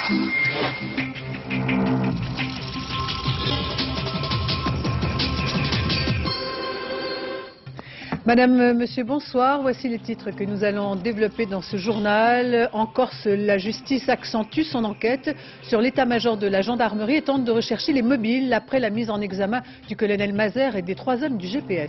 Madame, Monsieur, bonsoir. Voici les titres que nous allons développer dans ce journal. En Corse, la justice accentue son enquête sur l'état-major de la gendarmerie et tente de rechercher les mobiles après la mise en examen du colonel Mazer et des 3 hommes du GPS.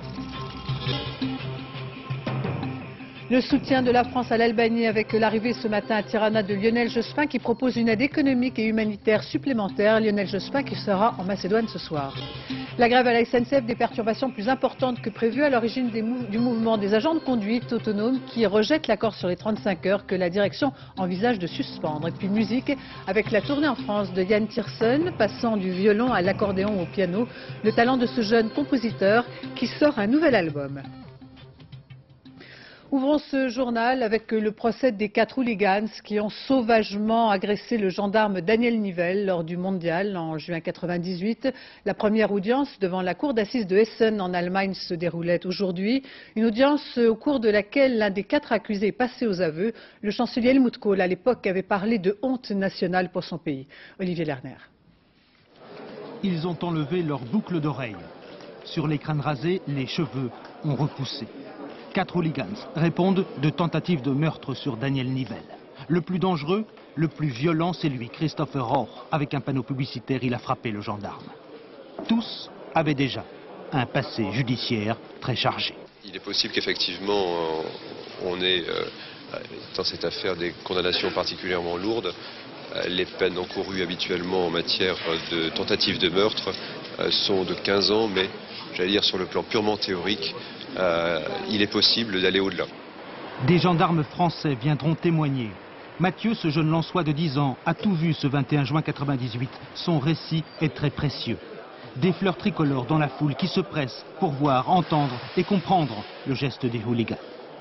Le soutien de la France à l'Albanie avec l'arrivée ce matin à Tirana de Lionel Jospin qui propose une aide économique et humanitaire supplémentaire. Lionel Jospin qui sera en Macédoine ce soir. La grève à la SNCF, des perturbations plus importantes que prévues à l'origine du mouvement des agents de conduite autonomes qui rejettent l'accord sur les 35 heures que la direction envisage de suspendre. Et puis musique avec la tournée en France de Yann Tiersen, passant du violon à l'accordéon au piano, le talent de ce jeune compositeur qui sort un nouvel album. Ouvrons ce journal avec le procès des 4 hooligans qui ont sauvagement agressé le gendarme Daniel Nivelle lors du mondial en juin 1998. La première audience devant la cour d'assises de Essen en Allemagne se déroulait aujourd'hui. Une audience au cours de laquelle l'un des 4 accusés est passé aux aveux. Le chancelier Helmut Kohl à l'époque avait parlé de honte nationale pour son pays. Olivier Lerner. Ils ont enlevé leurs boucles d'oreilles. Sur les crânes rasés, les cheveux ont repoussé. 4 hooligans répondent de tentatives de meurtre sur Daniel Nivelle. Le plus dangereux, le plus violent, c'est lui, Christopher Rohr. Avec un panneau publicitaire, il a frappé le gendarme. Tous avaient déjà un passé judiciaire très chargé. Il est possible qu'effectivement on ait dans cette affaire des condamnations particulièrement lourdes. Les peines encourues habituellement en matière de tentative de meurtre sont de 15 ans, mais j'allais dire sur le plan purement théorique, il est possible d'aller au-delà. Des gendarmes français viendront témoigner. Mathieu, ce jeune Lensois de 10 ans, a tout vu ce 21 juin 1998. Son récit est très précieux. Des fleurs tricolores dans la foule qui se pressent pour voir, entendre et comprendre le geste des hooligans.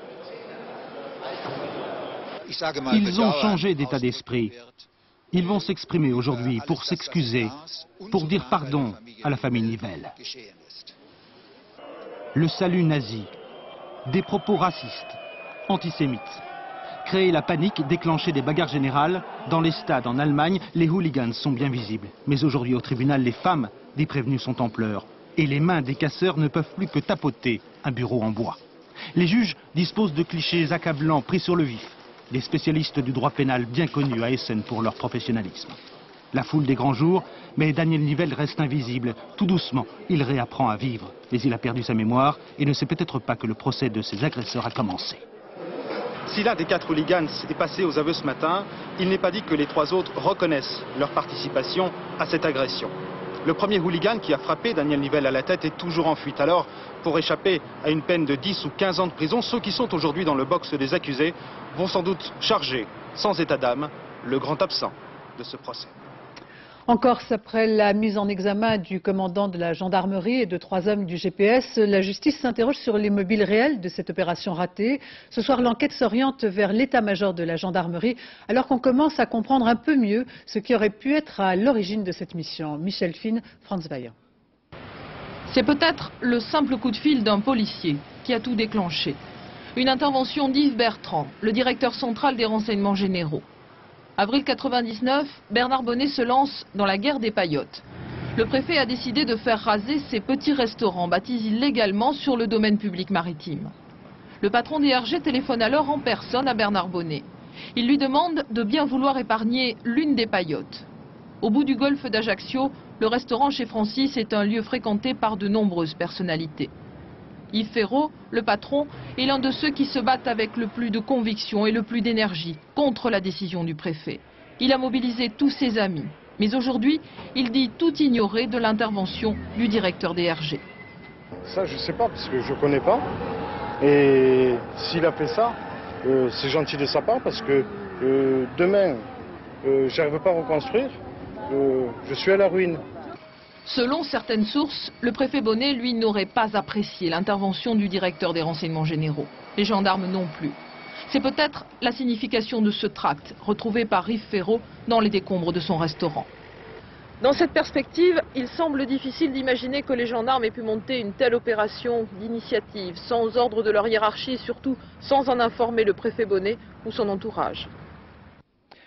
Ils ont changé d'état d'esprit. Ils vont s'exprimer aujourd'hui pour s'excuser, pour dire pardon à la famille Nivelle. Le salut nazi, des propos racistes, antisémites. Créer la panique, déclencher des bagarres générales. Dans les stades en Allemagne, les hooligans sont bien visibles. Mais aujourd'hui au tribunal, les femmes des prévenus sont en pleurs. Et les mains des casseurs ne peuvent plus que tapoter un bureau en bois. Les juges disposent de clichés accablants pris sur le vif. Des spécialistes du droit pénal bien connus à Essen pour leur professionnalisme. La foule des grands jours, mais Daniel Nivelle reste invisible. Tout doucement, il réapprend à vivre. Mais il a perdu sa mémoire et ne sait peut-être pas que le procès de ses agresseurs a commencé. Si l'un des 4 hooligans est passé aux aveux ce matin, il n'est pas dit que les 3 autres reconnaissent leur participation à cette agression. Le premier hooligan qui a frappé Daniel Nivelle à la tête est toujours en fuite. Alors, pour échapper à une peine de 10 ou 15 ans de prison, ceux qui sont aujourd'hui dans le box des accusés vont sans doute charger, sans état d'âme, le grand absent de ce procès. En Corse, après la mise en examen du commandant de la gendarmerie et de 3 hommes du GPS, la justice s'interroge sur les mobiles réels de cette opération ratée. Ce soir, l'enquête s'oriente vers l'état-major de la gendarmerie, alors qu'on commence à comprendre un peu mieux ce qui aurait pu être à l'origine de cette mission. Michel Fine, Franz Vaillant. C'est peut-être le simple coup de fil d'un policier qui a tout déclenché. Une intervention d'Yves Bertrand, le directeur central des renseignements généraux. Avril 1999, Bernard Bonnet se lance dans la guerre des paillotes. Le préfet a décidé de faire raser ces petits restaurants bâtis illégalement sur le domaine public maritime. Le patron des RG téléphone alors en personne à Bernard Bonnet. Il lui demande de bien vouloir épargner l'une des paillotes. Au bout du golfe d'Ajaccio, le restaurant chez Francis est un lieu fréquenté par de nombreuses personnalités. Yves Ferraud, le patron, est l'un de ceux qui se battent avec le plus de conviction et le plus d'énergie contre la décision du préfet. Il a mobilisé tous ses amis. Mais aujourd'hui, il dit tout ignorer de l'intervention du directeur des RG. Ça, je ne sais pas, parce que je ne connais pas. Et s'il a fait ça, c'est gentil de sa part, parce que demain, j'arrive pas à reconstruire, je suis à la ruine. Selon certaines sources, le préfet Bonnet, lui, n'aurait pas apprécié l'intervention du directeur des renseignements généraux. Les gendarmes non plus. C'est peut-être la signification de ce tract, retrouvé par Yves Ferraud dans les décombres de son restaurant. Dans cette perspective, il semble difficile d'imaginer que les gendarmes aient pu monter une telle opération d'initiative, sans ordre de leur hiérarchie et surtout sans en informer le préfet Bonnet ou son entourage.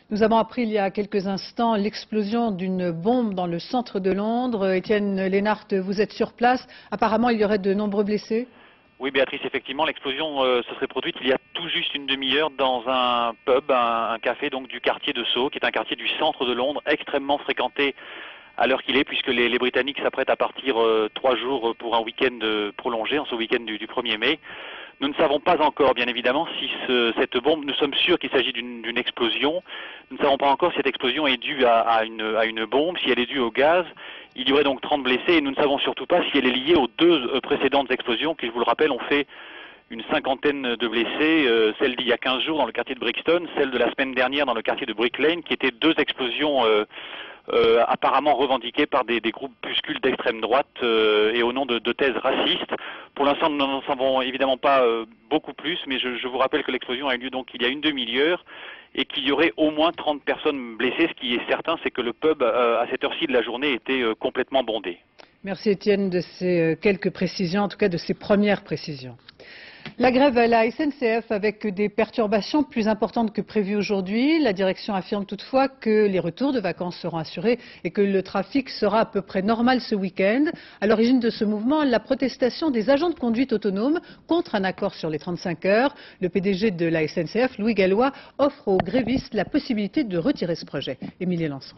Nous avons appris il y a quelques instants l'explosion d'une bombe dans le centre de Londres. Étienne Lénart, vous êtes sur place. Apparemment, il y aurait de nombreux blessés. Oui, Béatrice, effectivement, l'explosion se serait produite il y a tout juste une demi-heure dans un pub, un café donc du quartier de Soho, qui est un quartier du centre de Londres, extrêmement fréquenté à l'heure qu'il est, puisque les Britanniques s'apprêtent à partir 3 jours pour un week-end prolongé, en ce week-end du 1er mai. Nous ne savons pas encore, bien évidemment, si cette bombe, nous sommes sûrs qu'il s'agit d'une explosion. Nous ne savons pas encore si cette explosion est due à une bombe, si elle est due au gaz. Il y aurait donc 30 blessés et nous ne savons surtout pas si elle est liée aux 2 précédentes explosions qui, je vous le rappelle, ont fait une 50aine de blessés. Celle d'il y a 15 jours dans le quartier de Brixton, celle de la semaine dernière dans le quartier de Brick Lane, qui étaient 2 explosions apparemment revendiquées par des groupuscules d'extrême droite et au nom de thèses racistes. Pour l'instant, nous n'en savons évidemment pas beaucoup plus, mais je vous rappelle que l'explosion a eu lieu donc il y a une demi-heure et qu'il y aurait au moins 30 personnes blessées. Ce qui est certain, c'est que le pub, à cette heure-ci de la journée, était complètement bondé. Merci Étienne de ces quelques précisions, en tout cas de ces premières précisions. La grève à la SNCF avec des perturbations plus importantes que prévues aujourd'hui. La direction affirme toutefois que les retours de vacances seront assurés et que le trafic sera à peu près normal ce week-end. À l'origine de ce mouvement, la protestation des agents de conduite autonome contre un accord sur les 35 heures. Le PDG de la SNCF, Louis Gallois, offre aux grévistes la possibilité de retirer ce projet. Émilie Lançon.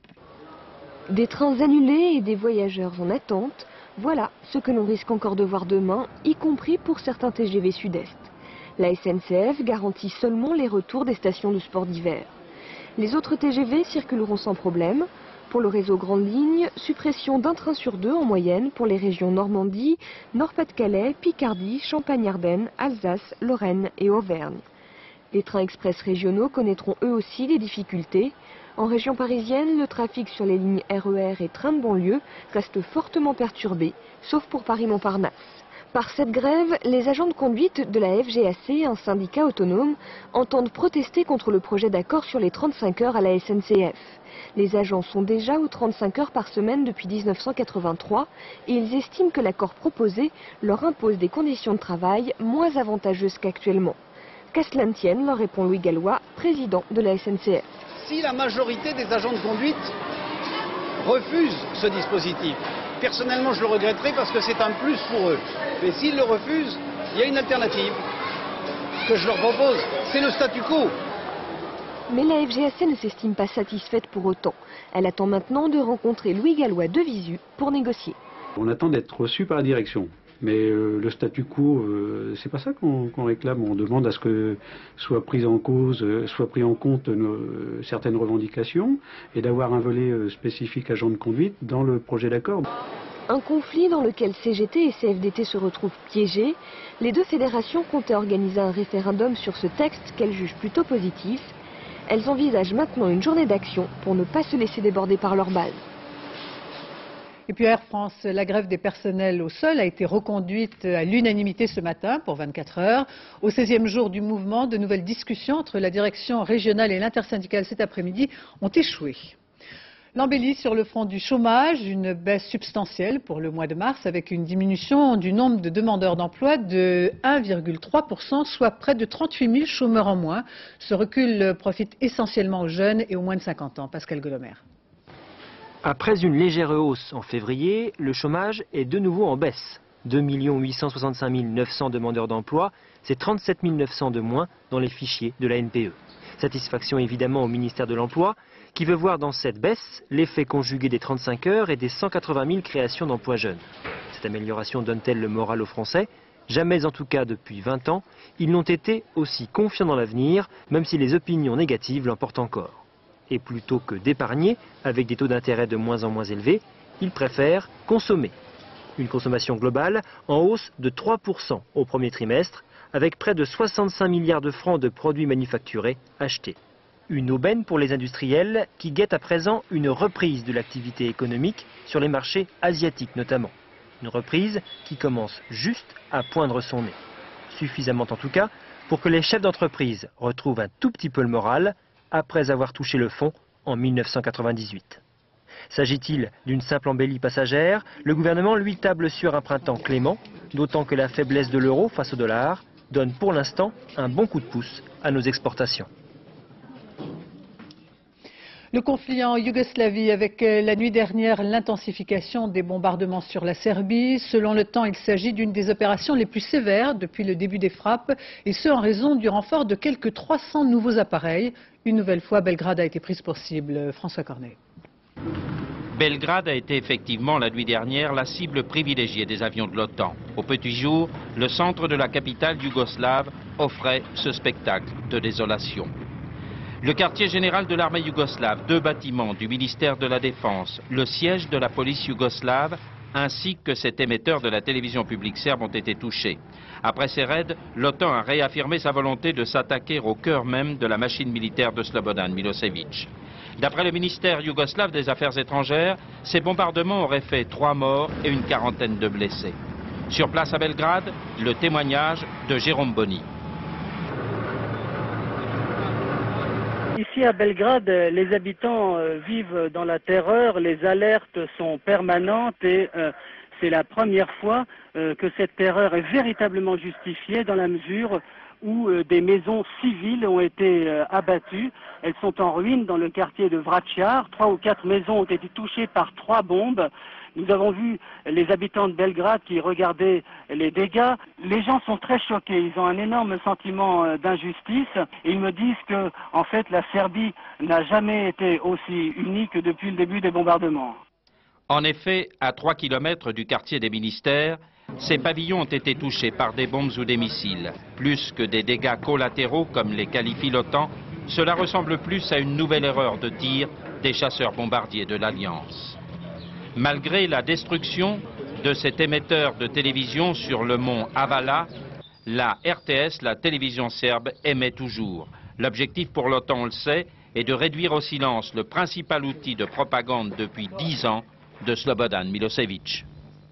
Des trains annulés et des voyageurs en attente. Voilà ce que l'on risque encore de voir demain, y compris pour certains TGV Sud-Est. La SNCF garantit seulement les retours des stations de sport d'hiver. Les autres TGV circuleront sans problème. Pour le réseau Grande Ligne, suppression d'un train sur 2 en moyenne pour les régions Normandie, Nord-Pas-de-Calais, Picardie, Champagne-Ardenne, Alsace, Lorraine et Auvergne. Les trains express régionaux connaîtront eux aussi des difficultés. En région parisienne, le trafic sur les lignes RER et trains de banlieue reste fortement perturbé, sauf pour Paris-Montparnasse. Par cette grève, les agents de conduite de la FGAC, un syndicat autonome, entendent protester contre le projet d'accord sur les 35 heures à la SNCF. Les agents sont déjà aux 35 heures par semaine depuis 1983 et ils estiment que l'accord proposé leur impose des conditions de travail moins avantageuses qu'actuellement. Qu'à cela ne tienne, leur répond Louis Gallois, président de la SNCF. Si la majorité des agents de conduite refusent ce dispositif, personnellement je le regretterai parce que c'est un plus pour eux. Mais s'ils le refusent, il y a une alternative que je leur propose, c'est le statu quo. Mais la FGAC ne s'estime pas satisfaite pour autant. Elle attend maintenant de rencontrer Louis Gallois de visu pour négocier. On attend d'être reçu par la direction. Mais le statu quo, c'est pas ça qu'on réclame. On demande à ce que soient prises en compte certaines revendications et d'avoir un volet spécifique agent de conduite dans le projet d'accord. Un conflit dans lequel CGT et CFDT se retrouvent piégés. Les 2 fédérations comptaient organiser un référendum sur ce texte qu'elles jugent plutôt positif. Elles envisagent maintenant une journée d'action pour ne pas se laisser déborder par leur base. Et puis Air France, la grève des personnels au sol a été reconduite à l'unanimité ce matin pour 24 heures. Au 16e jour du mouvement, de nouvelles discussions entre la direction régionale et l'intersyndicale cet après-midi ont échoué. L'embellie sur le front du chômage, une baisse substantielle pour le mois de mars avec une diminution du nombre de demandeurs d'emploi de 1,3%, soit près de 38 000 chômeurs en moins. Ce recul profite essentiellement aux jeunes et aux moins de 50 ans. Pascal Golomer. Après une légère hausse en février, le chômage est de nouveau en baisse. 2 865 900 demandeurs d'emploi, c'est 37 900 de moins dans les fichiers de la NPE. Satisfaction évidemment au ministère de l'Emploi, qui veut voir dans cette baisse l'effet conjugué des 35 heures et des 180 000 créations d'emplois jeunes. Cette amélioration donne-t-elle le moral aux Français? Jamais en tout cas depuis 20 ans, ils n'ont été aussi confiants dans l'avenir, même si les opinions négatives l'emportent encore. Et plutôt que d'épargner, avec des taux d'intérêt de moins en moins élevés, ils préfèrent consommer. Une consommation globale en hausse de 3% au premier trimestre, avec près de 65 milliards de francs de produits manufacturés achetés. Une aubaine pour les industriels qui guettent à présent une reprise de l'activité économique sur les marchés asiatiques notamment. Une reprise qui commence juste à poindre son nez. Suffisamment en tout cas pour que les chefs d'entreprise retrouvent un tout petit peu le moral après avoir touché le fond en 1998. S'agit-il d'une simple embellie passagère? Le gouvernement, lui, table sur un printemps clément, d'autant que la faiblesse de l'euro face au dollar donne pour l'instant un bon coup de pouce à nos exportations. Le conflit en Yougoslavie avec la nuit dernière l'intensification des bombardements sur la Serbie. Selon le temps, il s'agit d'une des opérations les plus sévères depuis le début des frappes et ce en raison du renfort de quelques 300 nouveaux appareils. Une nouvelle fois, Belgrade a été prise pour cible. François Cornet. Belgrade a été effectivement la nuit dernière la cible privilégiée des avions de l'OTAN. Au petit jour, le centre de la capitale yougoslave offrait ce spectacle de désolation. Le quartier général de l'armée yougoslave, 2 bâtiments du ministère de la Défense, le siège de la police yougoslave, ainsi que cet émetteur de la télévision publique serbe ont été touchés. Après ces raids, l'OTAN a réaffirmé sa volonté de s'attaquer au cœur même de la machine militaire de Slobodan Milosevic. D'après le ministère yougoslave des Affaires étrangères, ces bombardements auraient fait 3 morts et une quarantaine de blessés. Sur place à Belgrade, le témoignage de Jérôme Boni. Ici à Belgrade, les habitants vivent dans la terreur, les alertes sont permanentes et c'est la première fois que cette terreur est véritablement justifiée dans la mesure où des maisons civiles ont été abattues. Elles sont en ruine dans le quartier de Vračar. 3 ou 4 maisons ont été touchées par 3 bombes. Nous avons vu les habitants de Belgrade qui regardaient les dégâts. Les gens sont très choqués. Ils ont un énorme sentiment d'injustice. Et ils me disent que, en fait, la Serbie n'a jamais été aussi unie que depuis le début des bombardements. En effet, à 3 km du quartier des ministères, ces pavillons ont été touchés par des bombes ou des missiles. Plus que des dégâts collatéraux, comme les qualifie l'OTAN, cela ressemble plus à une nouvelle erreur de tir des chasseurs bombardiers de l'Alliance. Malgré la destruction de cet émetteur de télévision sur le mont Avala, la RTS, la télévision serbe, émet toujours. L'objectif pour l'OTAN, on le sait, est de réduire au silence le principal outil de propagande depuis 10 ans de Slobodan Milosevic.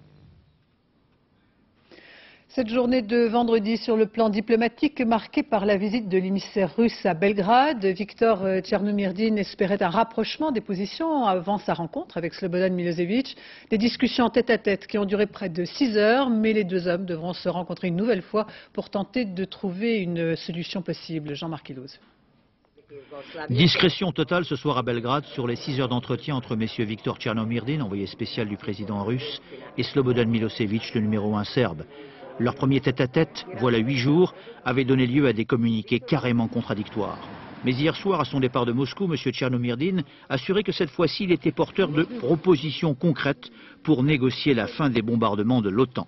Cette journée de vendredi sur le plan diplomatique marquée par la visite de l'émissaire russe à Belgrade, Viktor Tchernomyrdin espérait un rapprochement des positions avant sa rencontre avec Slobodan Milosevic. Des discussions tête-à-tête qui ont duré près de 6 heures, mais les 2 hommes devront se rencontrer une nouvelle fois pour tenter de trouver une solution possible. Jean-Marc Illouz. Discrétion totale ce soir à Belgrade sur les 6 heures d'entretien entre messieurs Viktor Tchernomyrdin, envoyé spécial du président russe, et Slobodan Milosevic, le numéro 1 serbe. Leur premier tête-à-tête, voilà 8 jours, avait donné lieu à des communiqués carrément contradictoires. Mais hier soir, à son départ de Moscou, M. Tchernomyrdin assurait que cette fois-ci, il était porteur de propositions concrètes pour négocier la fin des bombardements de l'OTAN.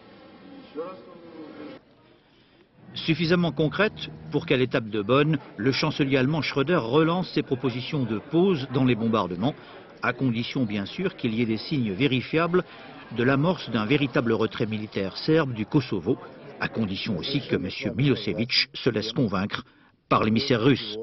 Suffisamment concrète pour qu'à l'étape de Bonn, le chancelier allemand Schröder relance ses propositions de pause dans les bombardements, à condition bien sûr qu'il y ait des signes vérifiables de l'amorce d'un véritable retrait militaire serbe du Kosovo, à condition aussi que M. Milosevic se laisse convaincre par l'émissaire russe.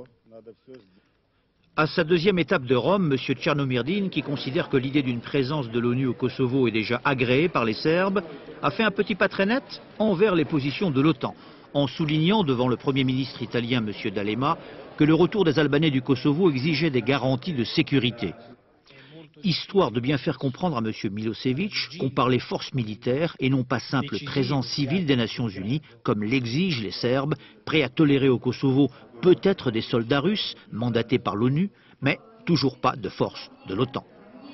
À sa deuxième étape de Rome, M. Tchernomyrdin, qui considère que l'idée d'une présence de l'ONU au Kosovo est déjà agréée par les Serbes, a fait un petit pas très net envers les positions de l'OTAN, en soulignant devant le Premier ministre italien M. D'Alema que le retour des Albanais du Kosovo exigeait des garanties de sécurité. Histoire de bien faire comprendre à M. Milosevic qu'on parlait force militaire et non pas simple présence civile des Nations Unies, comme l'exigent les Serbes, prêts à tolérer au Kosovo peut-être des soldats russes mandatés par l'ONU, mais toujours pas de force de l'OTAN.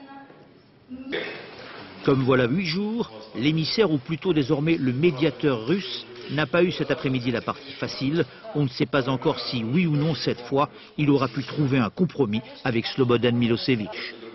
Comme voilà 8 jours, l'émissaire, ou plutôt désormais le médiateur russe, n'a pas eu cet après-midi la partie facile. On ne sait pas encore si, oui ou non, cette fois, il aura pu trouver un compromis avec Slobodan Milosevic.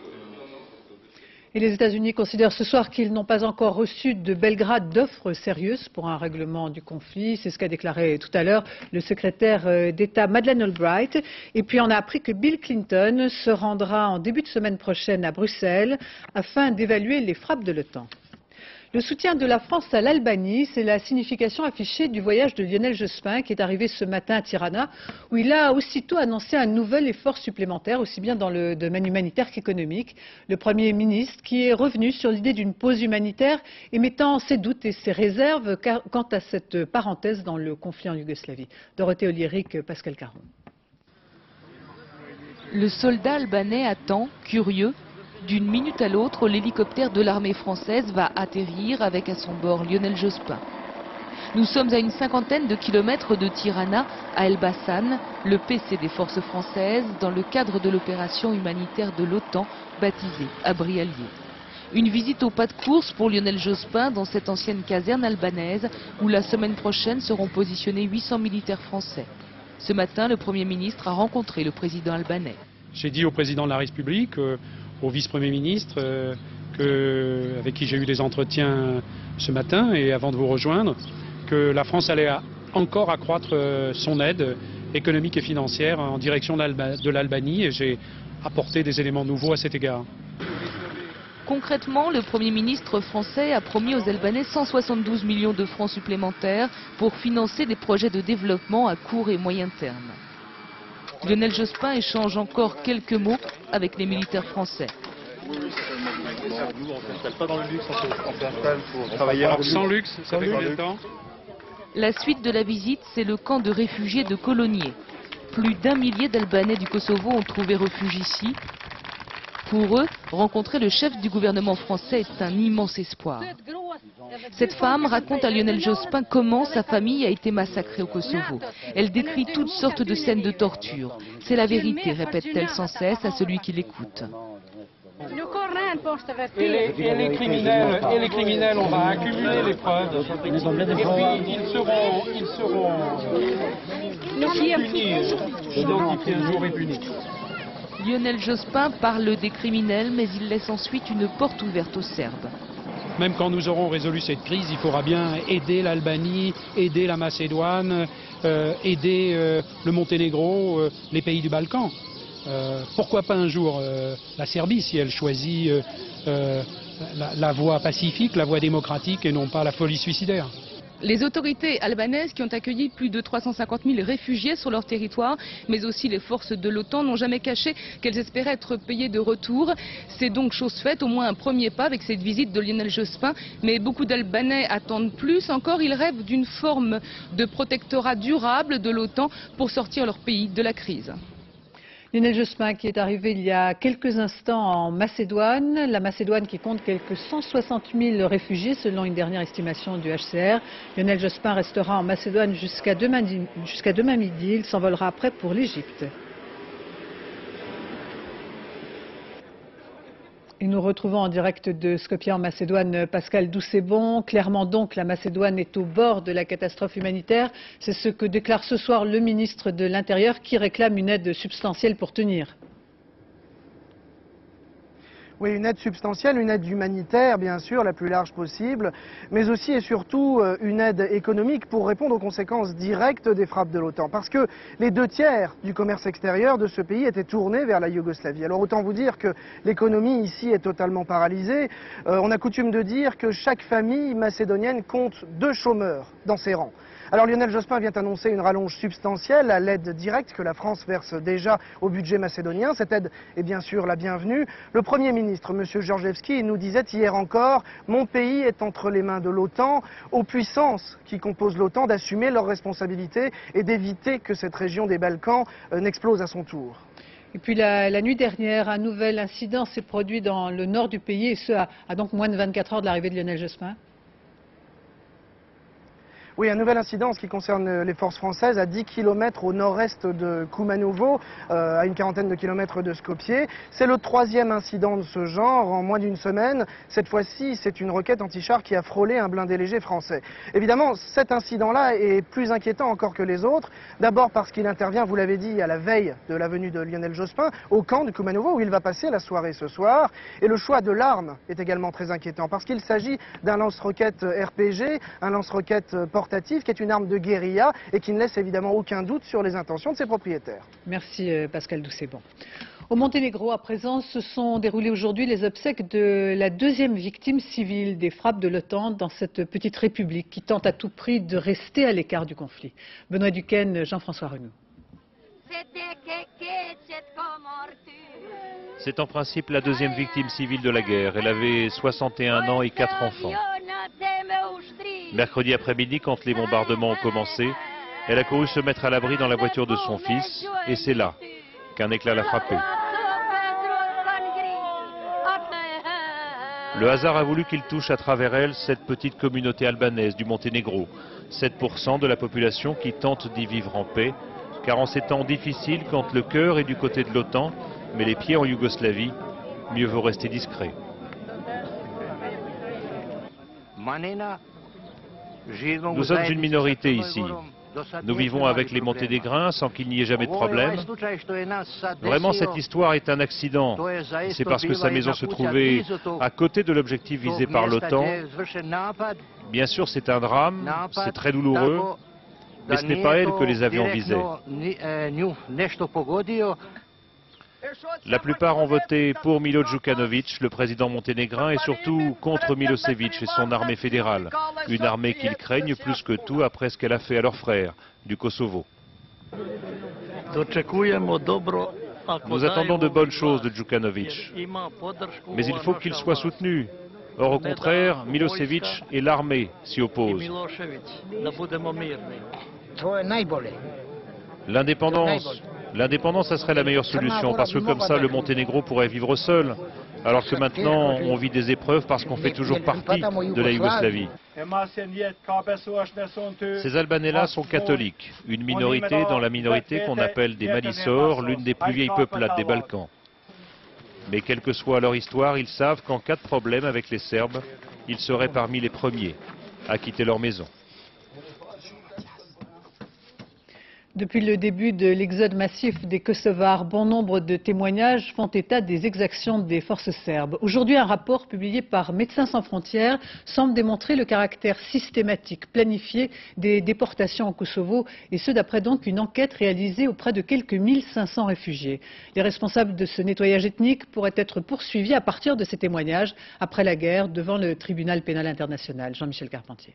Et les États-Unis considèrent ce soir qu'ils n'ont pas encore reçu de Belgrade d'offres sérieuses pour un règlement du conflit. C'est ce qu'a déclaré tout à l'heure le secrétaire d'État Madeleine Albright. Et puis on a appris que Bill Clinton se rendra en début de semaine prochaine à Bruxelles afin d'évaluer les frappes de l'OTAN. Le soutien de la France à l'Albanie, c'est la signification affichée du voyage de Lionel Jospin qui est arrivé ce matin à Tirana, où il a aussitôt annoncé un nouvel effort supplémentaire, aussi bien dans le domaine humanitaire qu'économique. Le Premier ministre qui est revenu sur l'idée d'une pause humanitaire, émettant ses doutes et ses réserves quant à cette parenthèse dans le conflit en Yougoslavie. Dorothée Oliéric, Pascal Caron. Le soldat albanais attend, curieux. D'une minute à l'autre, l'hélicoptère de l'armée française va atterrir avec à son bord Lionel Jospin. Nous sommes à une cinquantaine de kilomètres de Tirana, à Elbasan, le PC des forces françaises, dans le cadre de l'opération humanitaire de l'OTAN, baptisée Abri Allié. Une visite au pas de course pour Lionel Jospin dans cette ancienne caserne albanaise où la semaine prochaine seront positionnés 800 militaires français. Ce matin, le Premier ministre a rencontré le président albanais. J'ai dit au président de la République, au vice-premier ministre, avec qui j'ai eu des entretiens ce matin et avant de vous rejoindre, que la France allait encore accroître son aide économique et financière en direction de l'Albanie, et j'ai apporté des éléments nouveaux à cet égard. Concrètement, le Premier ministre français a promis aux Albanais 172 millions de francs supplémentaires pour financer des projets de développement à court et moyen terme. Lionel Jospin échange encore quelques mots avec les militaires français. Nous, on ne s'installe pas dans le luxe, on s'installe pour travailler sans luxe. Ça fait combien de temps? La suite de la visite, c'est le camp de réfugiés de Colonier. Plus d'1 millier d'Albanais du Kosovo ont trouvé refuge ici. Pour eux, rencontrer le chef du gouvernement français est un immense espoir. Cette femme raconte à Lionel Jospin comment sa famille a été massacrée au Kosovo. Elle décrit toutes sortes de scènes de torture. C'est la vérité, répète-t-elle sans cesse à celui qui l'écoute. Et les criminels, on va accumuler les preuves. Et puis ils seront punis, identifiés un jour et punis. Lionel Jospin parle des criminels, mais il laisse ensuite une porte ouverte aux Serbes. Même quand nous aurons résolu cette crise, il faudra bien aider l'Albanie, aider la Macédoine, aider le Monténégro, les pays du Balkan. Pourquoi pas un jour la Serbie, si elle choisit la voie pacifique, la voie démocratique et non pas la folie suicidaire. Les autorités albanaises qui ont accueilli plus de 350 000 réfugiés sur leur territoire, mais aussi les forces de l'OTAN, n'ont jamais caché qu'elles espéraient être payées de retour. C'est donc chose faite, au moins un premier pas avec cette visite de Lionel Jospin. Mais beaucoup d'Albanais attendent plus encore. Ils rêvent d'une forme de protectorat durable de l'OTAN pour sortir leur pays de la crise. Lionel Jospin qui est arrivé il y a quelques instants en Macédoine, la Macédoine qui compte quelques 160 000 réfugiés selon une dernière estimation du HCR. Lionel Jospin restera en Macédoine jusqu'à demain midi, il s'envolera après pour l'Égypte. Et nous retrouvons en direct de Skopje en Macédoine Pascal Doucet-Bon. Clairement donc, la Macédoine est au bord de la catastrophe humanitaire. C'est ce que déclare ce soir le ministre de l'Intérieur qui réclame une aide substantielle pour tenir. Oui, une aide substantielle, une aide humanitaire, bien sûr, la plus large possible, mais aussi et surtout une aide économique pour répondre aux conséquences directes des frappes de l'OTAN. Parce que les 2/3 du commerce extérieur de ce pays étaient tournés vers la Yougoslavie. Alors autant vous dire que l'économie ici est totalement paralysée. On a coutume de dire que chaque famille macédonienne compte 2 chômeurs dans ses rangs. Alors Lionel Jospin vient annoncer une rallonge substantielle à l'aide directe que la France verse déjà au budget macédonien. Cette aide est bien sûr la bienvenue. Le Premier ministre, M. Georgievski, nous disait hier encore « Mon pays est entre les mains de l'OTAN, aux puissances qui composent l'OTAN d'assumer leurs responsabilités et d'éviter que cette région des Balkans n'explose à son tour ». Et puis la nuit dernière, un nouvel incident s'est produit dans le nord du pays, et ce à donc moins de 24 heures de l'arrivée de Lionel Jospin. Oui, un nouvel incident en ce qui concerne les forces françaises à 10 km au nord-est de Kumanovo, à une quarantaine de kilomètres de Skopje. C'est le 3e incident de ce genre en moins d'une semaine. Cette fois-ci, c'est une roquette anti-char qui a frôlé un blindé léger français. Évidemment, cet incident-là est plus inquiétant encore que les autres. D'abord parce qu'il intervient, vous l'avez dit, à la veille de la venue de Lionel Jospin, au camp de Kumanovo où il va passer la soirée ce soir. Et le choix de l'arme est également très inquiétant parce qu'il s'agit d'un lance-roquette RPG, un lance-roquette portatif qui est une arme de guérilla et qui ne laisse évidemment aucun doute sur les intentions de ses propriétaires. Merci Pascal Doucet-Bon. Au Monténégro, à présent, se sont déroulées aujourd'hui les obsèques de la 2e victime civile des frappes de l'OTAN dans cette petite république qui tente à tout prix de rester à l'écart du conflit. Benoît Duquesne, Jean-François Renaud. C'est en principe la 2e victime civile de la guerre. Elle avait 61 ans et 4 enfants. Mercredi après-midi, quand les bombardements ont commencé, elle a couru se mettre à l'abri dans la voiture de son fils, et c'est là qu'un éclat l'a frappé. Le hasard a voulu qu'il touche à travers elle cette petite communauté albanaise du Monténégro, 7% de la population qui tente d'y vivre en paix, car en ces temps difficiles, quand le cœur est du côté de l'OTAN, mais les pieds en Yougoslavie, mieux vaut rester discret. Nous sommes une minorité ici. Nous vivons avec les Monténégrins sans qu'il n'y ait jamais de problème. Vraiment, cette histoire est un accident. C'est parce que sa maison se trouvait à côté de l'objectif visé par l'OTAN. Bien sûr, c'est un drame, c'est très douloureux, mais ce n'est pas elle que les avions visaient. La plupart ont voté pour Milo Djukanovic, le président monténégrin, et surtout contre Milosevic et son armée fédérale. Une armée qu'ils craignent plus que tout après ce qu'elle a fait à leurs frères du Kosovo. Nous attendons de bonnes choses de Djukanovic, mais il faut qu'il soit soutenu. Or, au contraire, Milosevic et l'armée s'y opposent. L'indépendance, ça serait la meilleure solution, parce que comme ça, le Monténégro pourrait vivre seul, alors que maintenant, on vit des épreuves parce qu'on fait toujours partie de la Yougoslavie. Ces Albanais-là sont catholiques, une minorité dans la minorité qu'on appelle des Malissors, l'une des plus vieilles peuplades des Balkans. Mais quelle que soit leur histoire, ils savent qu'en cas de problème avec les Serbes, ils seraient parmi les premiers à quitter leur maison. Depuis le début de l'exode massif des Kosovars, bon nombre de témoignages font état des exactions des forces serbes. Aujourd'hui, un rapport publié par Médecins sans frontières semble démontrer le caractère systématique, planifié des déportations au Kosovo, et ce d'après donc une enquête réalisée auprès de quelques 1500 réfugiés. Les responsables de ce nettoyage ethnique pourraient être poursuivis à partir de ces témoignages après la guerre devant le tribunal pénal international. Jean-Michel Carpentier.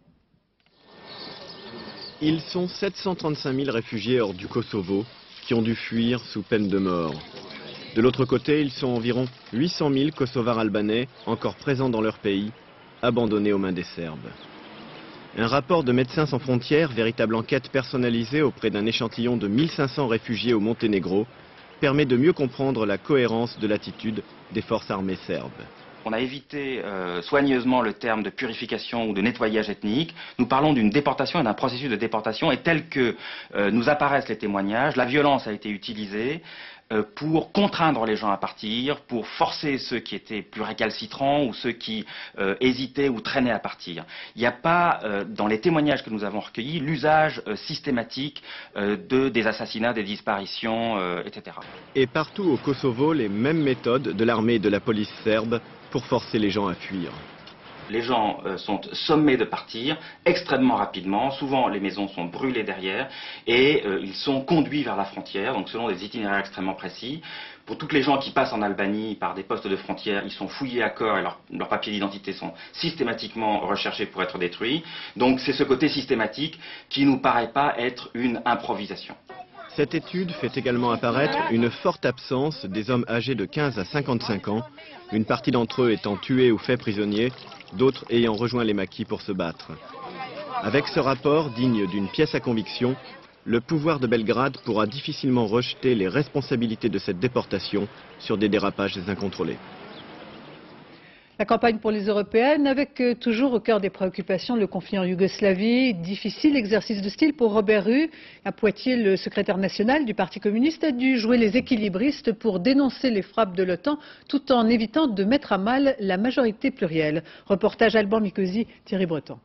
Ils sont 735 000 réfugiés hors du Kosovo qui ont dû fuir sous peine de mort. De l'autre côté, ils sont environ 800 000 Kosovars albanais encore présents dans leur pays, abandonnés aux mains des Serbes. Un rapport de Médecins sans frontières, véritable enquête personnalisée auprès d'un échantillon de 1500 réfugiés au Monténégro, permet de mieux comprendre la cohérence de l'attitude des forces armées serbes. On a évité soigneusement le terme de purification ou de nettoyage ethnique. Nous parlons d'une déportation et d'un processus de déportation. Et tel que nous apparaissent les témoignages, la violence a été utilisée pour contraindre les gens à partir, pour forcer ceux qui étaient plus récalcitrants ou ceux qui hésitaient ou traînaient à partir. Il n'y a pas, dans les témoignages que nous avons recueillis, l'usage systématique des assassinats, des disparitions, etc. Et partout au Kosovo, les mêmes méthodes de l'armée et de la police serbe pour forcer les gens à fuir. Les gens sont sommés de partir extrêmement rapidement. Souvent, les maisons sont brûlées derrière et ils sont conduits vers la frontière, donc selon des itinéraires extrêmement précis. Pour toutes les gens qui passent en Albanie par des postes de frontière, ils sont fouillés à corps et leurs papiers d'identité sont systématiquement recherchés pour être détruits. Donc c'est ce côté systématique qui ne nous paraît pas être une improvisation. Cette étude fait également apparaître une forte absence des hommes âgés de 15 à 55 ans, une partie d'entre eux étant tués ou faits prisonniers, d'autres ayant rejoint les maquis pour se battre. Avec ce rapport, digne d'une pièce à conviction, le pouvoir de Belgrade pourra difficilement rejeter les responsabilités de cette déportation sur des dérapages incontrôlés. La campagne pour les européennes avec toujours au cœur des préoccupations le conflit en Yougoslavie. Difficile exercice de style pour Robert Rue. À Poitiers, le secrétaire national du Parti communiste a dû jouer les équilibristes pour dénoncer les frappes de l'OTAN tout en évitant de mettre à mal la majorité plurielle. Reportage Alban Mikosi, Thierry Breton.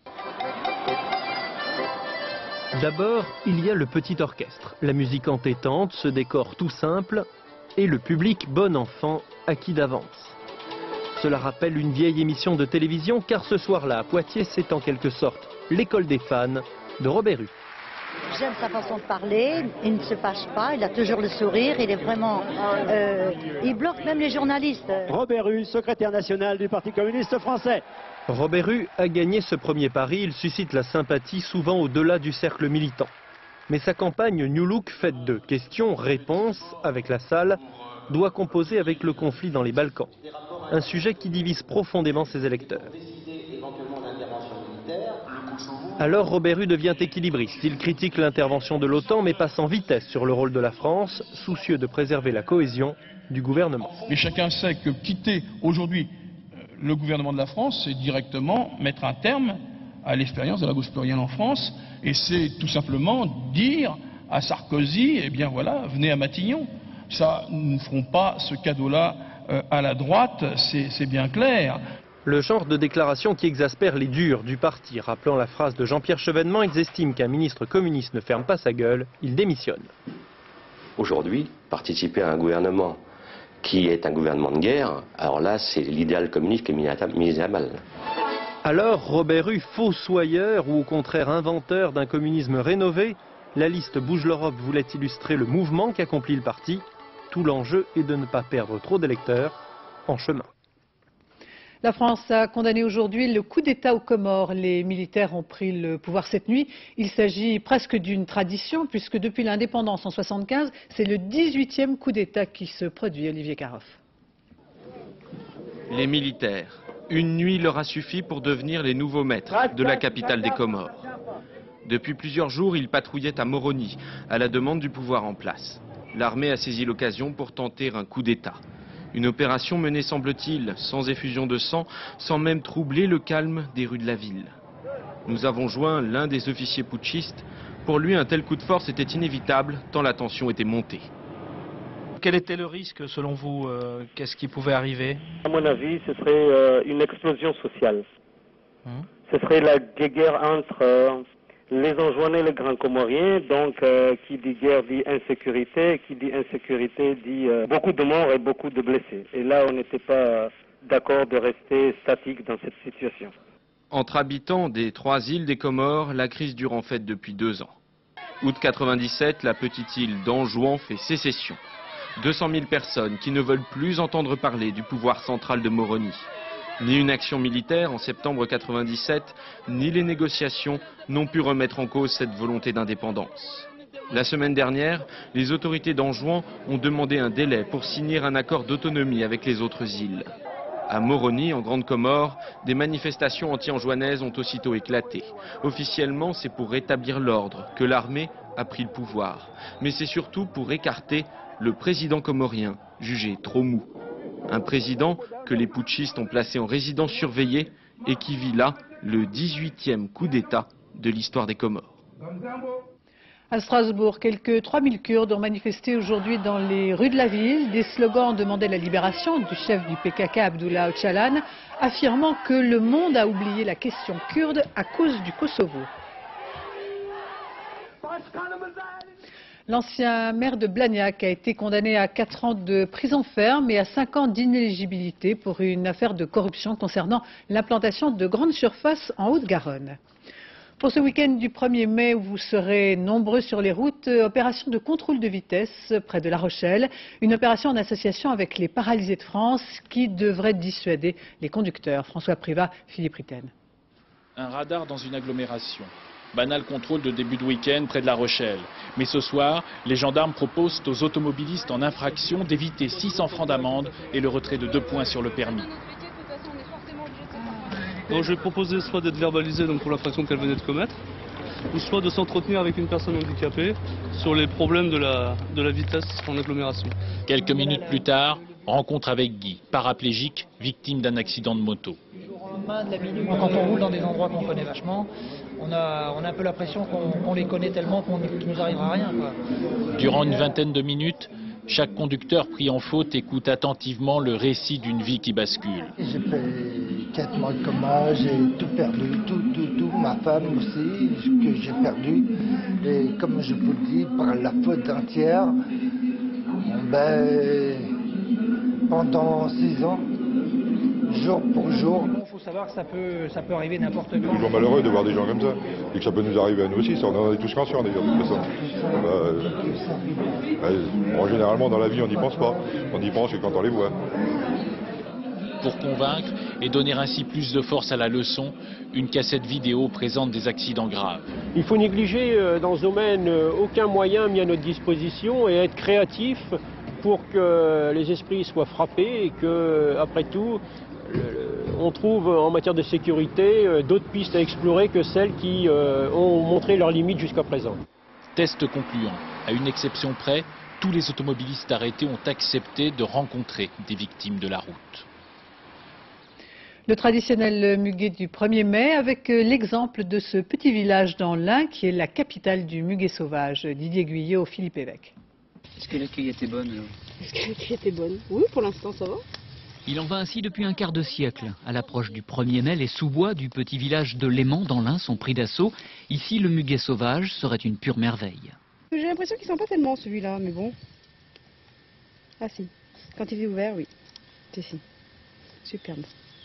D'abord, il y a le petit orchestre, la musique entêtante, ce décor tout simple et le public bon enfant acquis d'avance. Cela rappelle une vieille émission de télévision car ce soir-là à Poitiers, c'est en quelque sorte l'école des fans de Robert Rue. J'aime sa façon de parler, il ne se fâche pas, il a toujours le sourire, il est vraiment... il bloque même les journalistes. Robert Rue, secrétaire national du Parti communiste français. Robert Rue a gagné ce premier pari, il suscite la sympathie souvent au-delà du cercle militant. Mais sa campagne New Look, faite de questions-réponses avec la salle, doit composer avec le conflit dans les Balkans. Un sujet qui divise profondément ses électeurs. Alors Robert Rue devient équilibriste. Il critique l'intervention de l'OTAN mais passe en vitesse sur le rôle de la France, soucieux de préserver la cohésion du gouvernement. Mais chacun sait que quitter aujourd'hui le gouvernement de la France, c'est directement mettre un terme à l'expérience de la gauche plurielle en France, et c'est tout simplement dire à Sarkozy, eh bien voilà, venez à Matignon. Ça, nous ne ferons pas ce cadeau-là à la droite, c'est bien clair. Le genre de déclaration qui exaspère les durs du parti. Rappelant la phrase de Jean-Pierre Chevènement, ils estiment qu'un ministre communiste ne ferme pas sa gueule, il démissionne. Aujourd'hui, participer à un gouvernement qui est un gouvernement de guerre, alors là, c'est l'idéal communiste qui est mis à mal. Alors, Robert Hue, fossoyeur ou au contraire inventeur d'un communisme rénové? La liste Bouge l'Europe voulait illustrer le mouvement qu'accomplit le parti. Tout l'enjeu est de ne pas perdre trop d'électeurs en chemin. La France a condamné aujourd'hui le coup d'État aux Comores. Les militaires ont pris le pouvoir cette nuit. Il s'agit presque d'une tradition puisque depuis l'indépendance en 1975, c'est le 18e coup d'État qui se produit. Olivier Caroff. Les militaires. Une nuit leur a suffi pour devenir les nouveaux maîtres de la capitale des Comores. Depuis plusieurs jours, ils patrouillaient à Moroni, à la demande du pouvoir en place. L'armée a saisi l'occasion pour tenter un coup d'État. Une opération menée, semble-t-il, sans effusion de sang, sans même troubler le calme des rues de la ville. Nous avons joint l'un des officiers putschistes. Pour lui, un tel coup de force était inévitable, tant la tension était montée. Quel était le risque, selon vous? Qu'est-ce qui pouvait arriver? À mon avis, ce serait une explosion sociale. Ce serait la guerre entre les Anjouanais et les Grands Comoriens. Donc, qui dit guerre dit insécurité. Qui dit insécurité dit beaucoup de morts et beaucoup de blessés. Et là, on n'était pas d'accord de rester statique dans cette situation. Entre habitants des 3 îles des Comores, la crise dure en fait depuis 2 ans. Août 97, la petite île d'Anjouan fait sécession. 200 000 personnes qui ne veulent plus entendre parler du pouvoir central de Moroni. Ni une action militaire en septembre 97, ni les négociations n'ont pu remettre en cause cette volonté d'indépendance. La semaine dernière, les autorités d'Anjouan ont demandé un délai pour signer un accord d'autonomie avec les autres îles. À Moroni, en Grande Comore, des manifestations anti-anjouanaises ont aussitôt éclaté. Officiellement, c'est pour rétablir l'ordre que l'armée a pris le pouvoir. Mais c'est surtout pour écarter le président comorien, jugé trop mou. Un président que les putschistes ont placé en résidence surveillée et qui vit là le 18e coup d'État de l'histoire des Comores. À Strasbourg, quelques 3000 Kurdes ont manifesté aujourd'hui dans les rues de la ville. Des slogans demandaient la libération du chef du PKK, Abdullah Öcalan, affirmant que le monde a oublié la question kurde à cause du Kosovo. L'ancien maire de Blagnac a été condamné à 4 ans de prison ferme et à 5 ans d'inéligibilité pour une affaire de corruption concernant l'implantation de grandes surfaces en Haute-Garonne. Pour ce week-end du 1er mai, où vous serez nombreux sur les routes, opération de contrôle de vitesse près de La Rochelle. Une opération en association avec les Paralysés de France qui devrait dissuader les conducteurs. François Privat, Philippe Ritten. Un radar dans une agglomération. Banal contrôle de début de week-end près de La Rochelle. Mais ce soir, les gendarmes proposent aux automobilistes en infraction d'éviter 600 francs d'amende et le retrait de 2 points sur le permis. Donc, je vais proposer soit d'être verbalisé donc pour l'infraction qu'elle venait de commettre, ou soit de s'entretenir avec une personne handicapée sur les problèmes de la vitesse en agglomération. Quelques minutes plus tard, rencontre avec Guy, paraplégique, victime d'un accident de moto. Quand on roule dans des endroits qu'on connaît vachement, on a un peu l'impression qu'on les connaît tellement qu'il nous arrivera rien, quoi. Durant une vingtaine de minutes, chaque conducteur pris en faute écoute attentivement le récit d'une vie qui bascule. J'ai fait 4 mois de coma, j'ai tout perdu, tout, ma femme aussi, que j'ai perdu. Et comme je vous le dis, par la faute d'un tiers, pendant 6 ans, jour pour jour. Il faut savoir que ça peut arriver n'importe quand. C'est toujours malheureux de voir des gens comme ça, et que ça peut nous arriver à nous aussi, ça, on en est tous conscients d'ailleurs de toute façon. Généralement dans la vie on n'y pense pas, on y pense que quand on les voit. Pour convaincre et donner ainsi plus de force à la leçon, une cassette vidéo présente des accidents graves. Il faut négliger dans ce domaine aucun moyen mis à notre disposition et être créatif pour que les esprits soient frappés et que, après tout, on trouve en matière de sécurité d'autres pistes à explorer que celles qui ont montré leurs limites jusqu'à présent. Test concluant. À une exception près, tous les automobilistes arrêtés ont accepté de rencontrer des victimes de la route. Le traditionnel muguet du 1er mai avec l'exemple de ce petit village dans l'Ain qui est la capitale du muguet sauvage. Didier Guyot, Philippe Évêque. Est-ce que la cueillette est bonne alors? Est-ce que la cueillette est bonne? Oui, pour l'instant ça va. Il en va ainsi depuis un quart de siècle. À l'approche du 1er mai, les sous-bois du petit village de Léman dans l'Ain sont pris d'assaut. Ici, le muguet sauvage serait une pure merveille. J'ai l'impression qu'il ne sent pas tellement celui-là, mais bon. Ah si, quand il est ouvert, oui. Si. Superbe.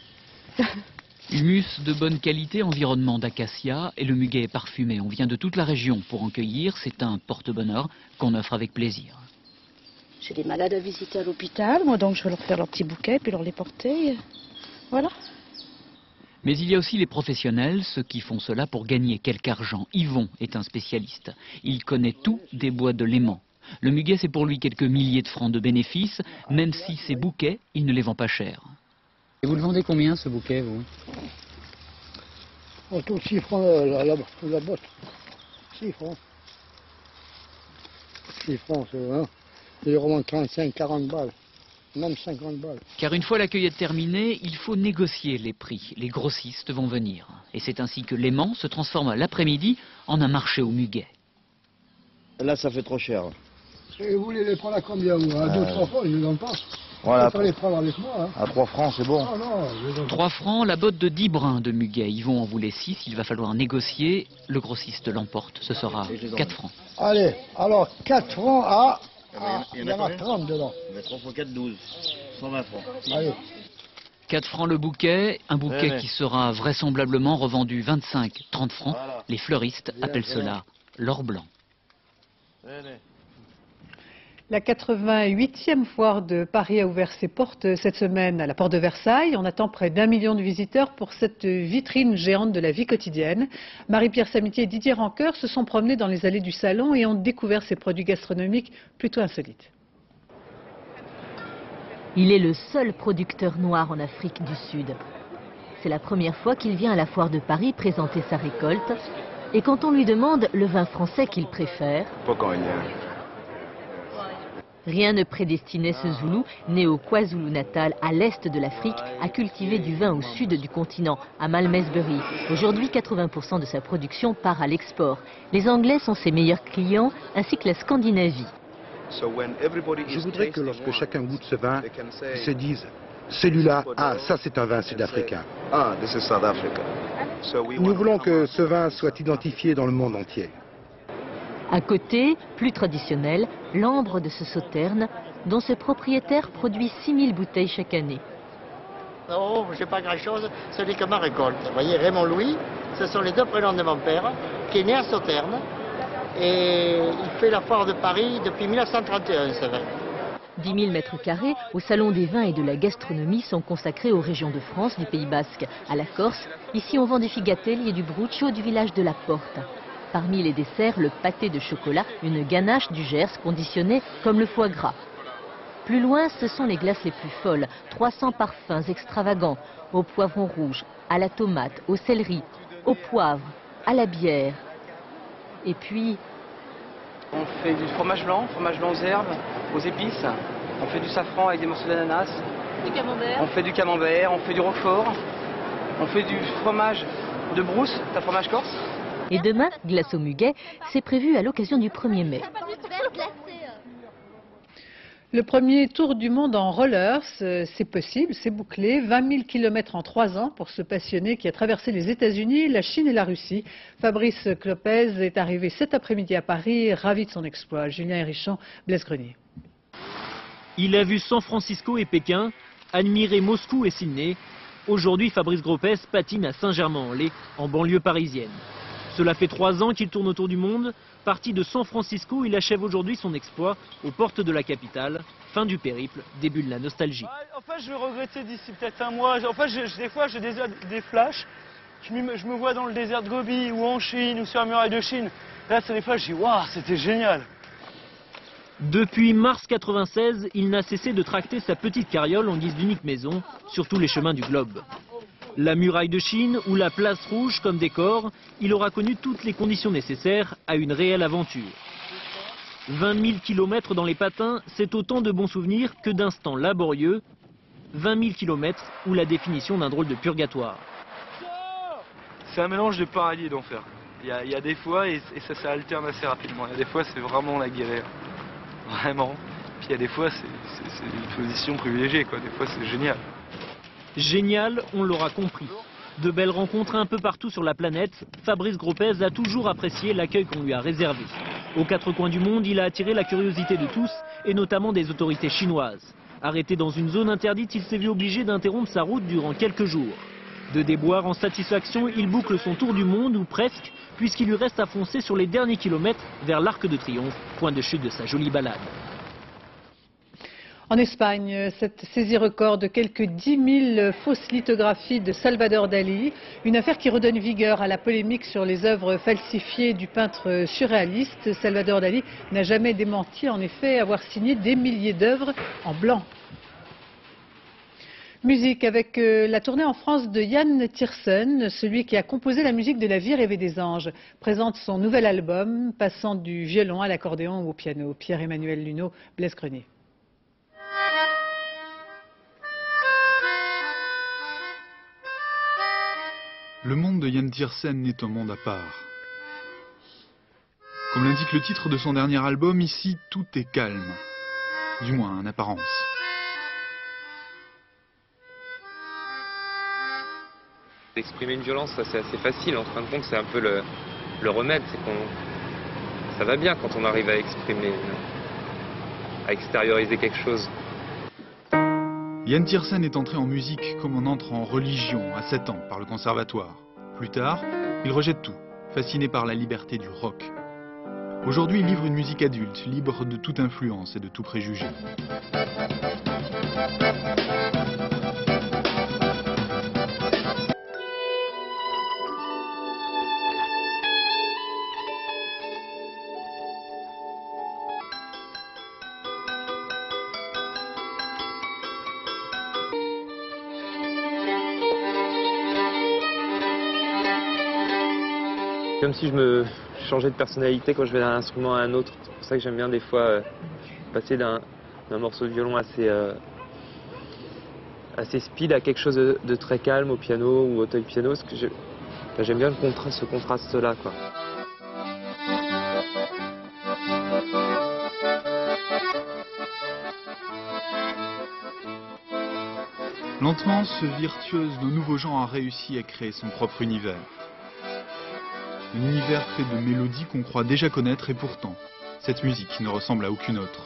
Humus de bonne qualité, environnement d'acacia et le muguet est parfumé. On vient de toute la région pour en cueillir. C'est un porte-bonheur qu'on offre avec plaisir. J'ai des malades à visiter à l'hôpital, moi donc je vais leur faire leur petit bouquet puis leur les porter. Voilà. Mais il y a aussi les professionnels, ceux qui font cela pour gagner quelque argent. Yvon est un spécialiste. Il connaît tout des bois de Léman. Le muguet, c'est pour lui quelques milliers de francs de bénéfices, même si ces bouquets, il ne les vend pas cher. Et vous le vendez combien ce bouquet, vous? On trouve 6 francs la botte. 6 francs. 6 francs, c'est vrai. Il remonte 35, 40 balles. Même 50 balles. Car une fois la cueillette terminée, il faut négocier les prix. Les grossistes vont venir. Et c'est ainsi que Léman se transforme l'après-midi en un marché au muguet. Là, ça fait trop cher. Et vous voulez les prendre à combien? À 2-3 francs, ils ne donnent pas. Voilà. Vous les prendre avec moi. Hein. À 3 francs, c'est bon. Non, 3 francs, la botte de 10 brins de muguet. Yvon en voulait 6, il va falloir négocier. Le grossiste l'emporte, ce sera 4 francs. Allez, alors 4 francs à... il y en a 30 dedans. 3 fois 4, 12. 120 francs. Allez. 4 francs le bouquet, un bouquet qui sera vraisemblablement revendu 25-30 francs. Voilà. Les fleuristes appellent cela l'or blanc. La 88e foire de Paris a ouvert ses portes cette semaine à la porte de Versailles. On attend près d'1 million de visiteurs pour cette vitrine géante de la vie quotidienne. Marie-Pierre Samitier et Didier Rancoeur se sont promenés dans les allées du salon et ont découvert ces produits gastronomiques plutôt insolites. Il est le seul producteur noir en Afrique du Sud. C'est la première fois qu'il vient à la foire de Paris présenter sa récolte. Et quand on lui demande le vin français qu'il préfère... Rien ne prédestinait ce Zoulou, né au KwaZulu-Natal, à l'est de l'Afrique, à cultiver du vin au sud du continent, à Malmesbury. Aujourd'hui, 80% de sa production part à l'export. Les Anglais sont ses meilleurs clients, ainsi que la Scandinavie. Je voudrais que lorsque chacun goûte ce vin, ils se disent « celui-là, ça c'est un vin sud-africain ». Nous voulons que ce vin soit identifié dans le monde entier. À côté, plus traditionnel, l'ambre de ce Sauterne, dont ce propriétaire produit 6000 bouteilles chaque année. Non, je n'ai pas grand-chose, ce n'est que ma récolte. Vous voyez, Raymond Louis, ce sont les deux prénoms de mon père, qui est né à Sauterne. Et il fait la foire de Paris depuis 1931, c'est vrai. 10 000 mètres carrés au Salon des vins et de la gastronomie sont consacrés aux régions de France, du Pays Basque, à la Corse. Ici, on vend des figatelli et du bruccio du village de la Porte. Parmi les desserts, le pâté de chocolat, une ganache du Gers conditionnée comme le foie gras. Plus loin, ce sont les glaces les plus folles. 300 parfums extravagants, au poivron rouge, à la tomate, au céleri, au poivre, à la bière. Et puis... On fait du fromage blanc aux herbes, aux épices. On fait du safran avec des morceaux d'ananas. Du camembert. On fait du camembert, on fait du roquefort. On fait du fromage de brousse, un fromage corse. Et demain, glace au muguet, c'est prévu à l'occasion du 1er mai. Le premier tour du monde en rollers, c'est possible, c'est bouclé. 20 000 km en 3 ans pour ce passionné qui a traversé les États-Unis, la Chine et la Russie. Fabrice Clopez est arrivé cet après-midi à Paris, ravi de son exploit. Julien Hérichon, Blaise Grenier. Il a vu San Francisco et Pékin, admiré Moscou et Sydney. Aujourd'hui, Fabrice Clopez patine à Saint-Germain-en-Laye, en banlieue parisienne. Cela fait 3 ans qu'il tourne autour du monde. Parti de San Francisco, il achève aujourd'hui son exploit aux portes de la capitale. Fin du périple, début de la nostalgie. En fait, je vais regretter d'ici peut-être un mois. En fait, des fois, j'ai des flashs. Je me vois dans le désert de Gobi ou en Chine ou sur la muraille de Chine. Là, c'est des flashs, je dis waouh, c'était génial. Depuis mars 96, il n'a cessé de tracter sa petite carriole en guise d'unique maison sur tous les chemins du globe. La muraille de Chine ou la place rouge comme décor, il aura connu toutes les conditions nécessaires à une réelle aventure. 20 000 km dans les patins, c'est autant de bons souvenirs que d'instants laborieux. 20 000 km ou la définition d'un drôle de purgatoire. C'est un mélange de paradis et d'enfer. Il y a des fois, et ça alterne assez rapidement. Il y a des fois, c'est vraiment la galère. Vraiment. Puis il y a des fois, c'est une position privilégiée, quoi. Des fois, c'est génial. Génial, on l'aura compris. De belles rencontres un peu partout sur la planète, Fabrice Gropez a toujours apprécié l'accueil qu'on lui a réservé. Aux quatre coins du monde, il a attiré la curiosité de tous, et notamment des autorités chinoises. Arrêté dans une zone interdite, il s'est vu obligé d'interrompre sa route durant quelques jours. De déboire en satisfaction, il boucle son tour du monde, ou presque, puisqu'il lui reste à foncer sur les derniers kilomètres vers l'Arc de Triomphe, point de chute de sa jolie balade. En Espagne, cette saisie record de quelques 10 000 fausses lithographies de Salvador Dalí, une affaire qui redonne vigueur à la polémique sur les œuvres falsifiées du peintre surréaliste. Salvador Dalí n'a jamais démenti en effet avoir signé des milliers d'œuvres en blanc. Musique avec la tournée en France de Yann Tiersen, celui qui a composé la musique de La Vie rêvée des anges, présente son nouvel album, passant du violon à l'accordéon ou au piano. Pierre-Emmanuel Luneau, Blaise Grenier. Le monde de Yann Tiersen est un monde à part. Comme l'indique le titre de son dernier album, ici tout est calme, du moins en apparence. Exprimer une violence, ça c'est assez facile, en fin de compte c'est un peu le remède, c'est ça va bien quand on arrive à exprimer, à extérioriser quelque chose. Yann Tiersen est entré en musique comme on entre en religion à 7 ans par le conservatoire. Plus tard, il rejette tout, fasciné par la liberté du rock. Aujourd'hui, il livre une musique adulte, libre de toute influence et de tout préjugé. Comme si je changeais de personnalité quand je vais d'un instrument à un autre. C'est pour ça que j'aime bien des fois passer d'un morceau de violon assez speed à quelque chose de très calme au piano ou au toy piano. Parce que j'aime bien ce contraste-là, quoi. Lentement, ce virtuose de nouveau genre a réussi à créer son propre univers. Un univers fait de mélodies qu'on croit déjà connaître et pourtant, cette musique ne ressemble à aucune autre.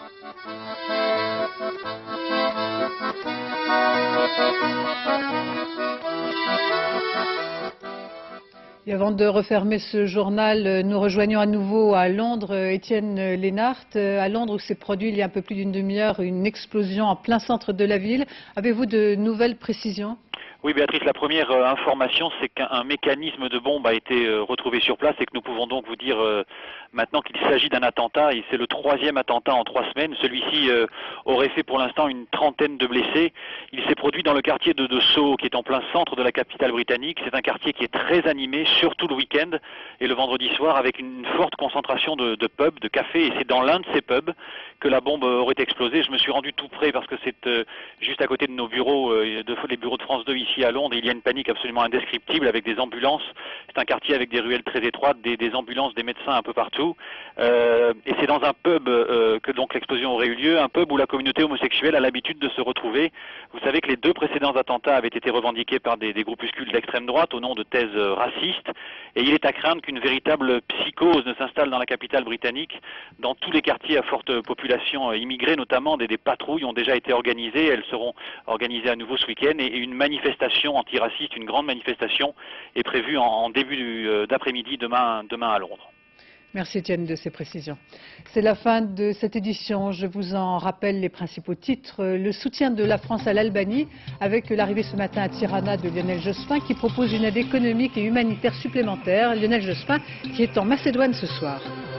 Et avant de refermer ce journal, nous rejoignons à nouveau à Londres Étienne Lénart. À Londres où s'est produit il y a un peu plus d'une demi-heure une explosion en plein centre de la ville. Avez-vous de nouvelles précisions ? Oui, Béatrice, la première information, c'est qu'un mécanisme de bombe a été retrouvé sur place et que nous pouvons donc vous dire maintenant qu'il s'agit d'un attentat. Et c'est le 3e attentat en 3 semaines. Celui-ci aurait fait pour l'instant une trentaine de blessés. Il s'est produit dans le quartier de Soho, qui est en plein centre de la capitale britannique. C'est un quartier qui est très animé, surtout le week-end et le vendredi soir, avec une forte concentration de pubs, de cafés. Et c'est dans l'un de ces pubs que la bombe aurait explosé. Je me suis rendu tout près parce que c'est juste à côté de nos bureaux, les bureaux de France 2 ici à Londres. Il y a une panique absolument indescriptible avec des ambulances. C'est un quartier avec des ruelles très étroites, des ambulances, des médecins un peu partout. Et c'est dans un pub que donc l'explosion aurait eu lieu, un pub où la communauté homosexuelle a l'habitude de se retrouver. Vous savez que les 2 précédents attentats avaient été revendiqués par des groupuscules d'extrême droite au nom de thèses racistes. Et il est à craindre qu'une véritable psychose ne s'installe dans la capitale britannique. Dans tous les quartiers à forte population immigrée, notamment, des patrouilles ont déjà été organisées. Elles seront organisées à nouveau ce week-end. Et une manifestation antiraciste, une grande manifestation, est prévue en début d'après-midi demain à Londres. Merci Étienne de ces précisions. C'est la fin de cette édition. Je vous en rappelle les principaux titres. Le soutien de la France à l'Albanie avec l'arrivée ce matin à Tirana de Lionel Jospin qui propose une aide économique et humanitaire supplémentaire. Lionel Jospin qui est en Macédoine ce soir.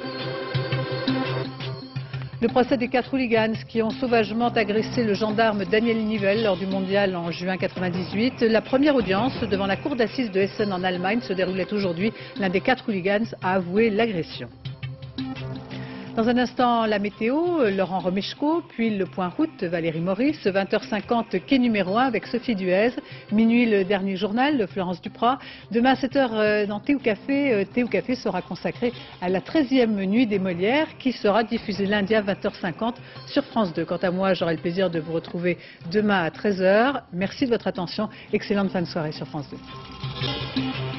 Le procès des 4 hooligans qui ont sauvagement agressé le gendarme Daniel Nivelle lors du mondial en juin 1998. La première audience devant la cour d'assises de Essen en Allemagne se déroulait aujourd'hui. L'un des 4 hooligans a avoué l'agression. Dans un instant, la météo, Laurent Romeshko, puis le point route, Valérie Maurice, 20h50, quai numéro 1 avec Sophie Duez, minuit le dernier journal de Florence Duprat. Demain à 7h dans Thé ou Café, Thé ou Café sera consacré à la 13e nuit des Molières qui sera diffusée lundi à 20h50 sur France 2. Quant à moi, j'aurai le plaisir de vous retrouver demain à 13h. Merci de votre attention. Excellente fin de soirée sur France 2.